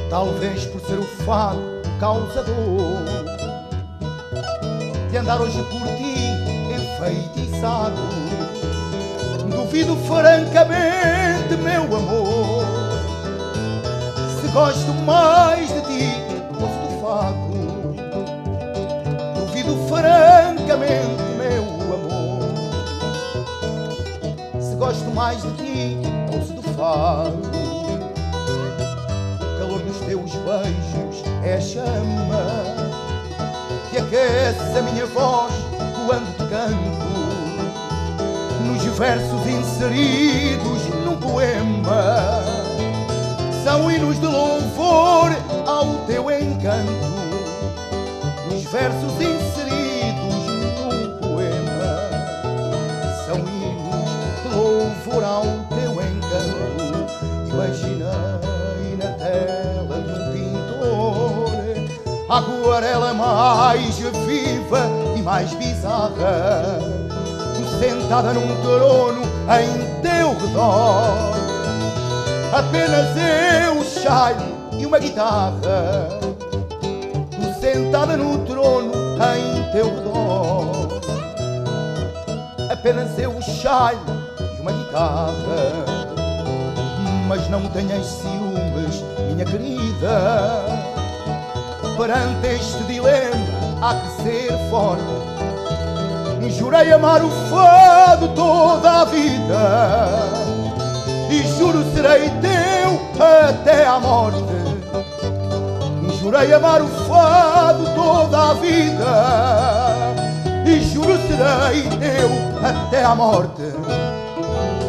Talvez por ser o fado o causador de andar hoje por ti enfeitiçado. Duvido francamente, meu amor, se gosto mais de ti ou se do fado. Duvido francamente, meu amor, se gosto mais de ti ou se do fado. O calor dos teus beijos é a chama que aquece a minha voz quando te canto, nos versos inseridos num poema. São hinos de louvor ao teu encanto, nos versos inseridos num poema. São hinos de louvor ao teu encanto. Imaginei na tela de um pintor a aquarela mais viva e mais bizarra, sentada num trono em teu redor. Apenas eu, chai e uma guitarra, tu sentada no trono em teu redor. Apenas eu, chai e uma guitarra. Mas não tenhas ciúmes, minha querida, perante este dilema há que ser forte. Jurei amar o fado toda a vida e juro serei teu até à morte. Jurei amar o fado toda a vida e juro serei teu até à morte.